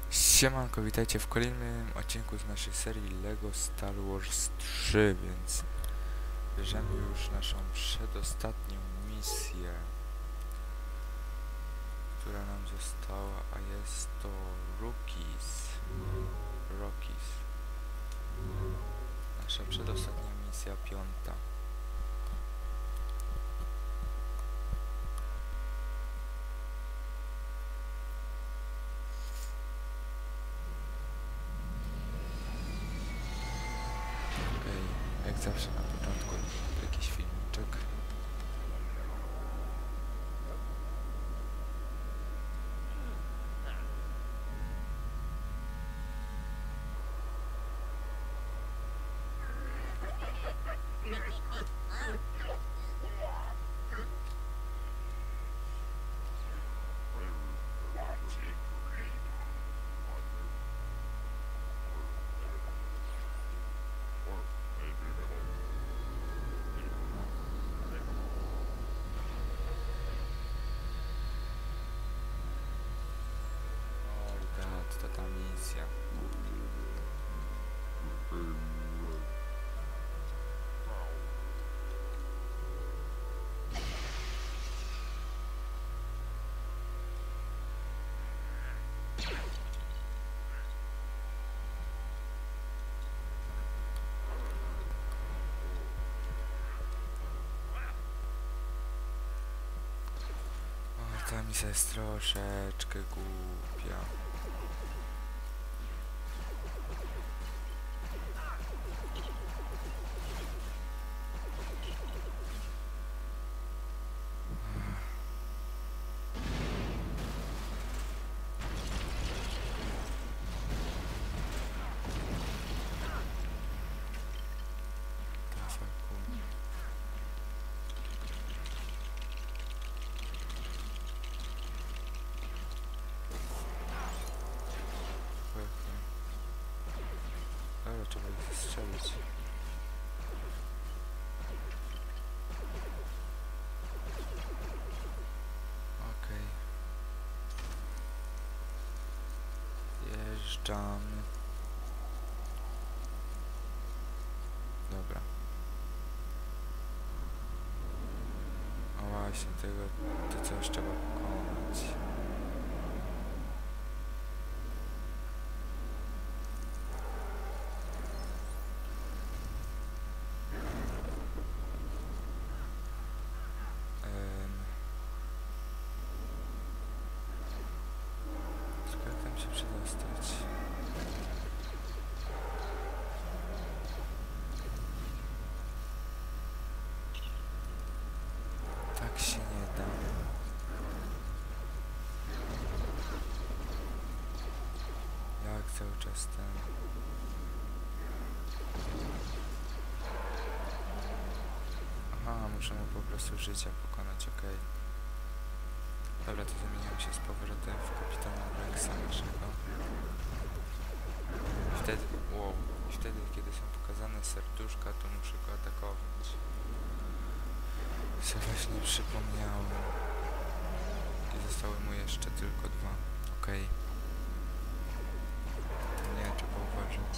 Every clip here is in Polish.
Siemanko, witajcie w kolejnym odcinku z naszej serii LEGO Star Wars 3, więc bierzemy już naszą przedostatnią misję, która nam została, a jest to Rockies. Nasza przedostatnia misja, 5. Jak zawsze na początku jakiś filmiczek. To ta misja. Ta misja jest troszeczkę głupia. Dobra, trzeba ich strzelić. Okej. Jeżdżamy. Dobra. O właśnie, to coś trzeba pokonać. Jak tam się przedostać? Tak się nie da. Jak cały czas ten... Aha, muszę mu po prostu życia pokonać, okej. Dobra, to zamieniam się z powrotem w kapitana Rexa naszego. I wtedy, kiedy są pokazane serduszka, to muszę go atakować. Co właśnie przypomniałem. I zostały mu jeszcze tylko 2. Okej. Nie, trzeba uważać.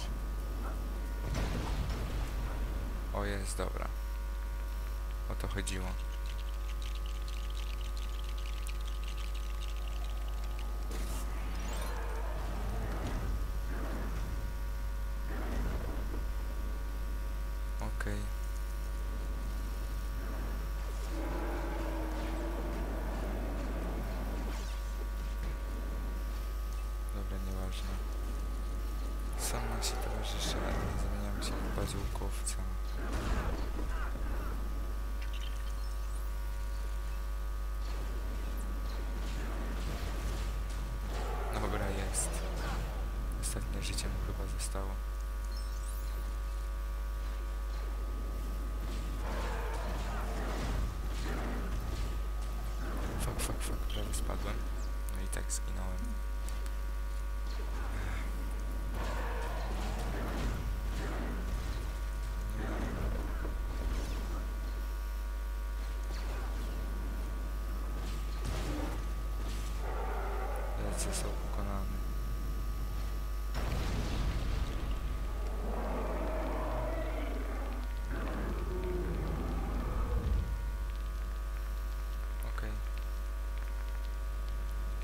O, jest, dobra. O to chodziło. Okej. Dobra, nieważne. Są nasi towarzysze, ale nie zamieniamy się w bazułkowca. Dobra, jest. Ostatnie życie mu chyba zostało. Fuck, prawie spadłem. No i tak zginąłem. Lecę, są pokonany.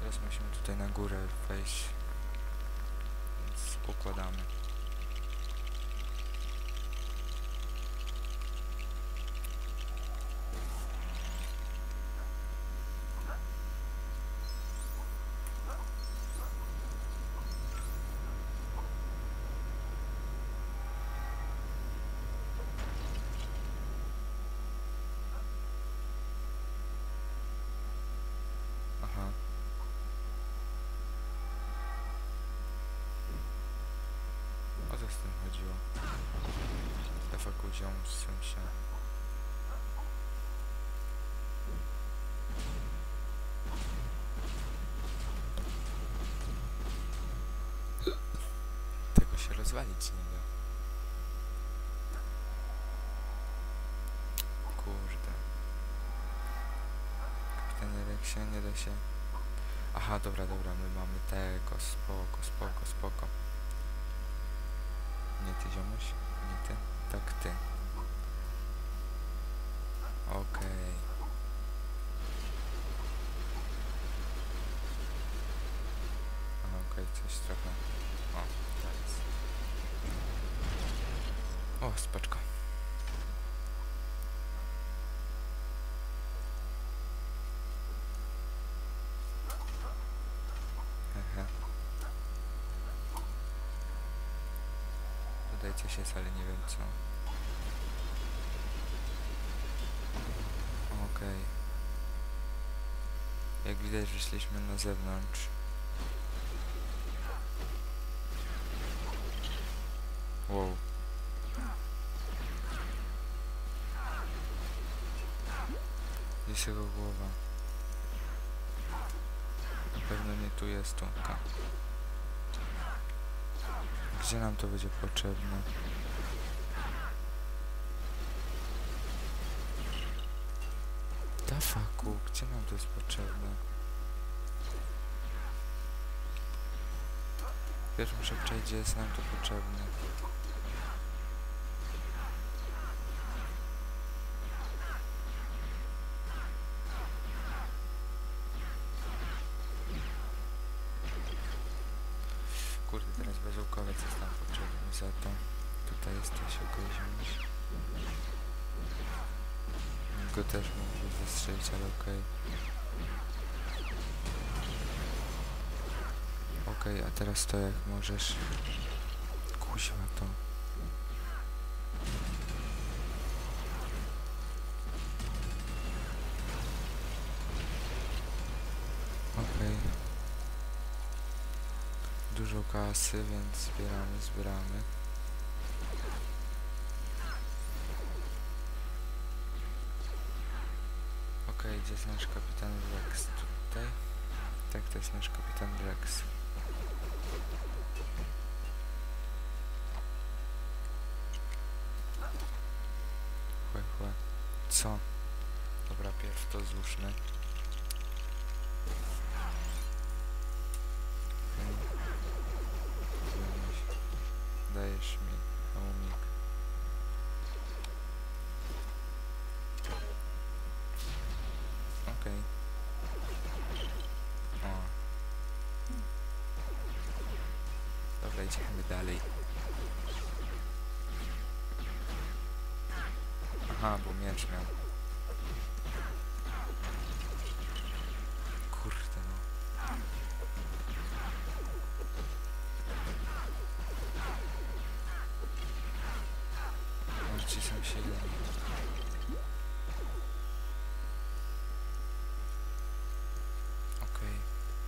teraz musimy tutaj na górę wejść, więc układamy. Aha. O co z tym chodziło? Zafakuzią z się. Tego się rozwalić nie da. Kurde. Kapitanie Reksie, nie da się... Aha, dobra, my mamy tego, spoko. Nie ty, ziomuś? Nie ty? Tak, ty. Okej. Okej, coś trochę... O, teraz. O, spaczko. Hehe. Tutaj coś jest, ale nie wiem co. Okej. Jak widać, wyszliśmy na zewnątrz. Wow. Jest jego głowa. Na pewno nie tu jest tu. Gdzie nam to będzie potrzebne? Dafaku, gdzie nam to jest potrzebne? Wiesz, muszę przejść, gdzie jest nam to potrzebne. Kurde, teraz bezałkowiec jest nam potrzebny za to. Tutaj jesteś, okej, ziomuś. Go też mógłby wystrzelić, ale okej. Okej, a teraz to jak możesz... Kuźwa to. Okej. Dużo kasy, więc zbieramy. Okej, gdzie jest nasz kapitan Rex? Tutaj? Tak, to jest nasz kapitan Rex. Chłe. Co? Dobra, pierw to złóżmy. Dajesz mi hełmik. Okej. O. Dobra, idziemy dalej. Aha, bo miecz miał. Kurde no. Ci są się... Okej.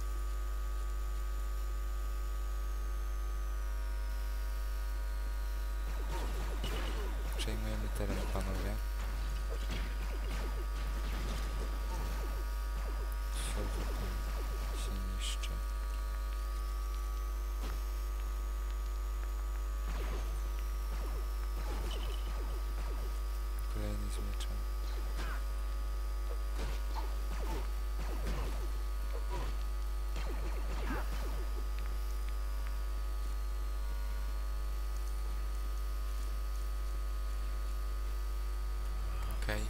Przejmujemy teren, panowie. Co to tam się niszczy? Kolejny z mieczem. Okej.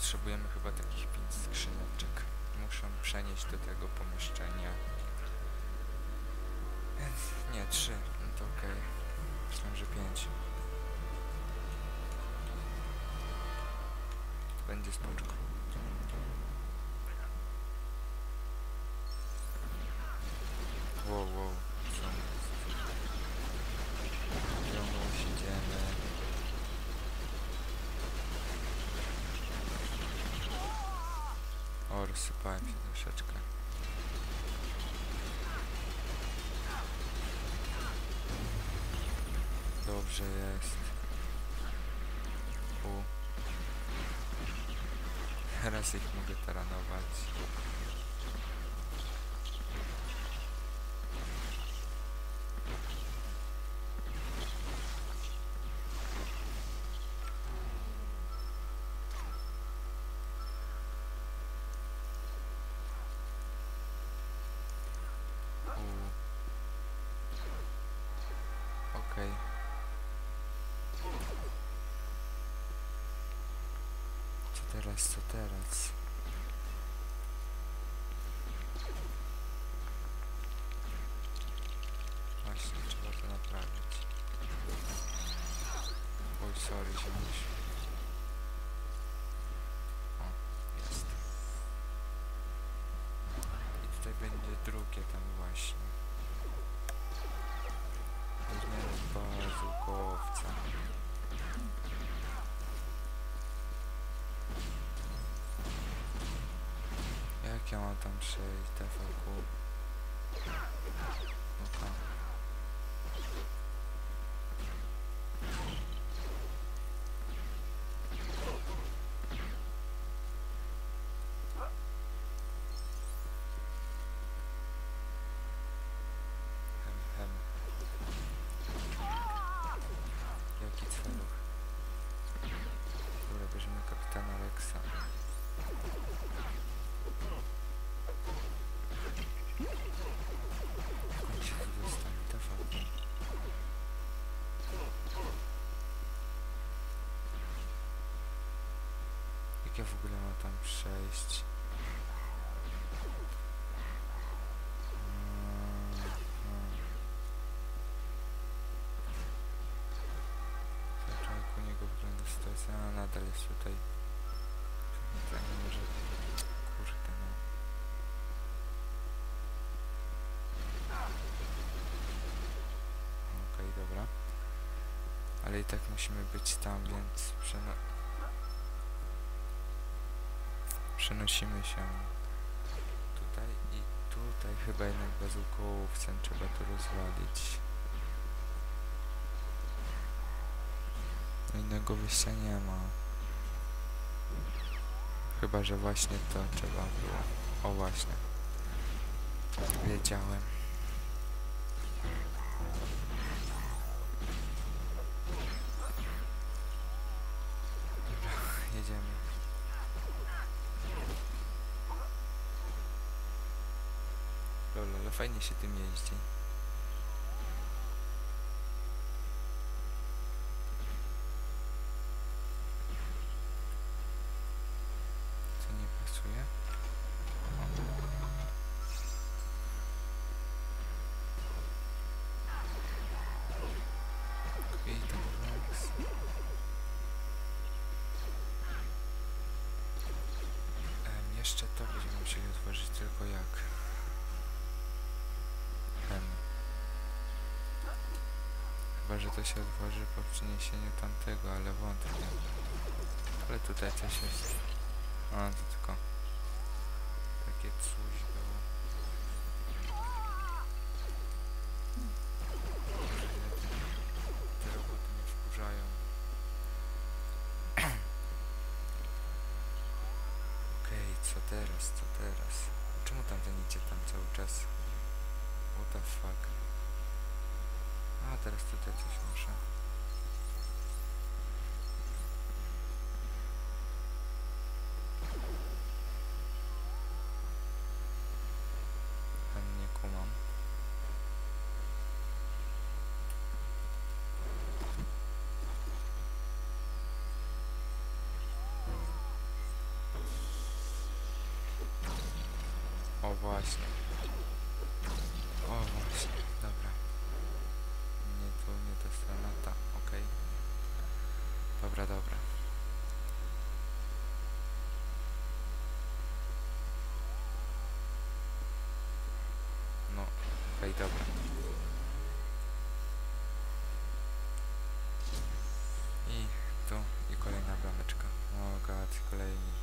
potrzebujemy chyba takich 5 skrzyneczek. Muszę przenieść do tego pomieszczenia. Więc nie, 3, no to okej. Myślałem, że 5. To będzie spoczko. Wow, co jest? Jomuś, idziemy. O, rozsypałem się troszeczkę. Dobrze jest. Teraz ich mogę taranować. Okej. Co teraz? Właśnie, trzeba to naprawić. Oj, sorry, ziomuś. O, jest. I tutaj będzie drugie tam właśnie. Weźmiemy bazukowca. Jak ja mam tam przejść, TVQ? Oka. Hem. Jaki celuch? Dobra, bierzemy kapitana Rexa. Jak się tu dostanie? TVQ. Jak ja w ogóle mam tam przejść? Zobaczmy, jak u niego wygląda sytuacja. A, nadal jest tutaj. To nie może... Kurde, no. Okej, dobra. Ale i tak musimy być tam, więc przenosimy się tutaj i tutaj chyba jednak bazookołowcem trzeba to rozwalić. No innego wyjścia nie ma. Chyba, że właśnie to trzeba było. O właśnie. Wiedziałem. Dobra, jedziemy. Lol, ale fajnie się tym jeździ. Co nie pasuje? Okej, to Rex. Jeszcze to będziemy musieli otworzyć, tylko jak? Chyba, że to się otworzy po przeniesieniu tamtego, ale wątpię. Ale tutaj coś jest. A, to tylko takie coś było. Te roboty mnie wkurzają. Okej, co teraz? Czemu tamten idzie tam cały czas? What the fuck? A, teraz tutaj coś muszę. Nie kumam. właśnie. O, właśnie, dobra. Nie ta strona, ta, okej. Dobra, dobra. No, okej, dobra. I tu, i kolejna brameczka. O god, kolejni.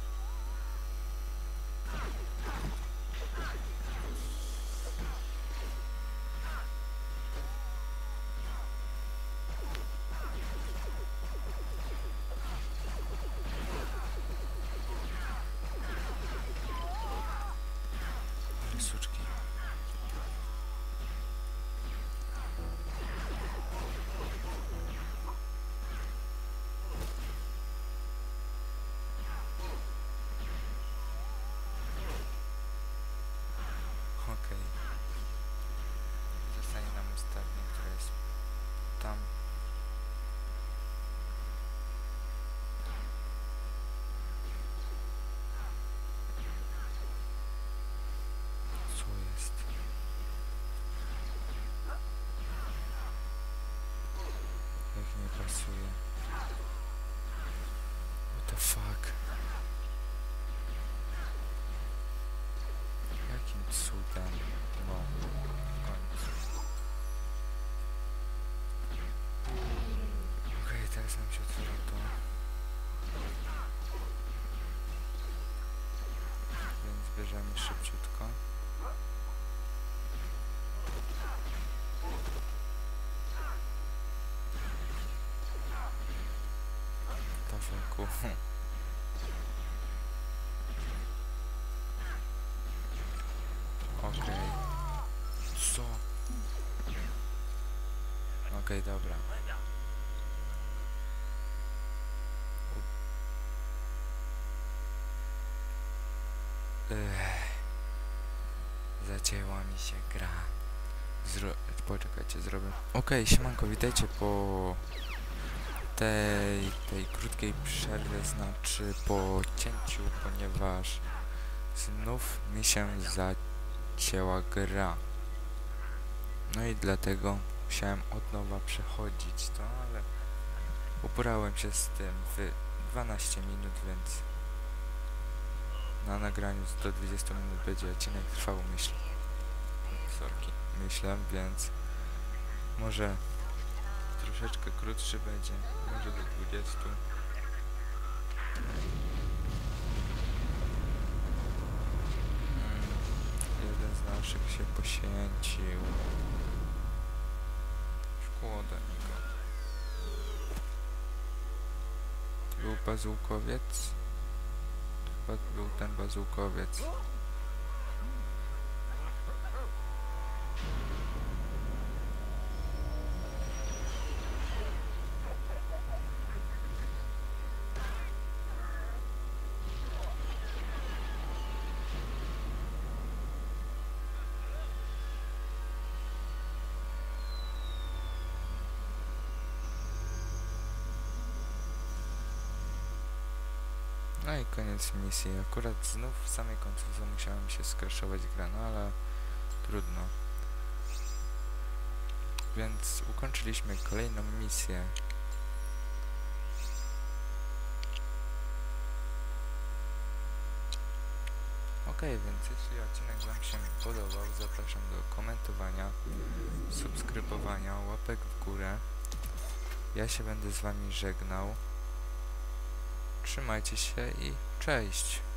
Ale suczki. Okej. Zostanie nam ostatnia, która jest tam. Co jest? Jak nie pasuje. What the fuck? Jakim cudem? No, w końcu. Okej, teraz nam się otwiera to. Więc bierzemy szybciutko. Tafelku. Okej. Co? Okej, dobra. Zacięła mi się gra. Poczekajcie, zrobię. Okej, siemanko, witajcie po tej krótkiej przerwie, znaczy po cięciu, ponieważ znów mi się zacięła gra. No i dlatego musiałem od nowa przechodzić to, ale uporałem się z tym w 12 minut, więc na nagraniu do 20 minut będzie odcinek trwał, myślę, więc może troszeczkę krótszy będzie, może do 20. Jeden z naszych się poświęcił. Szkoda niego. Był bazułkowiec? Chyba był ten bazułkowiec. No i koniec misji. Akurat znów w samej końcówce musiałem się skraszować gra, no ale trudno. Więc ukończyliśmy kolejną misję. Okej, więc jeśli odcinek wam się podobał, zapraszam do komentowania, subskrybowania, łapek w górę. Ja się będę z wami żegnał. Trzymajcie się i cześć!